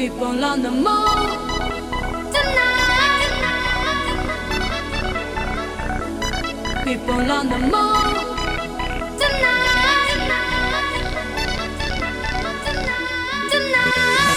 People on the move tonight. People on the move tonight. Tonight.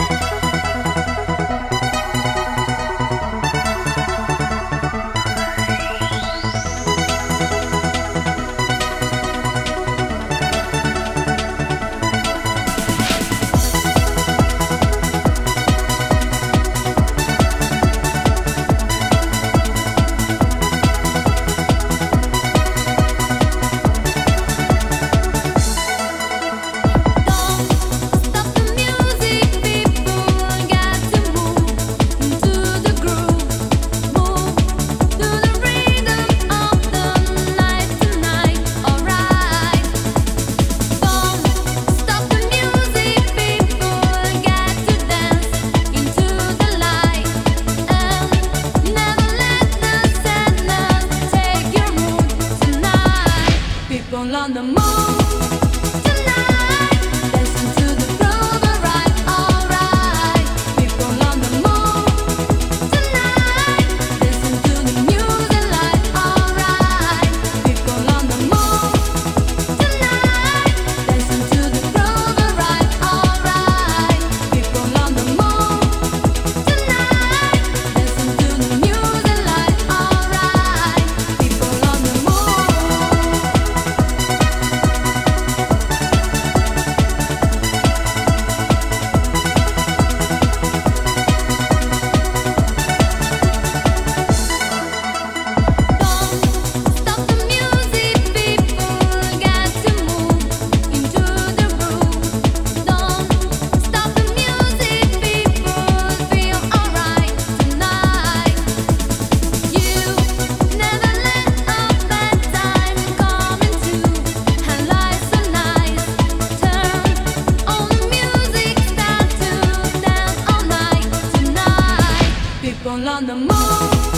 People on the move tonight, dancing to the groove, alright, alright. People on the move tonight, dancing to the music like alright. People on the move tonight, dancing to the groove, alright, alright. People on the move tonight, dancing to the music like alright. People on the move. People on the move.